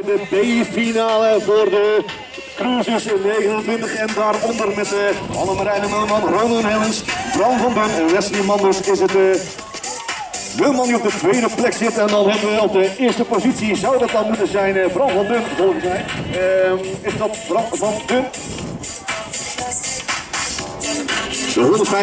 De B-finale voor de cruisers in 29 en daaronder met Annemarijne Mulman, Ronan Hellens, Bram van Den en Wesley Manders is het Mulman die op de tweede plek zit. En dan hebben we op de eerste positie, zou dat dan moeten zijn, Bram van Den volgens mij. Is dat Bram van Den? De 105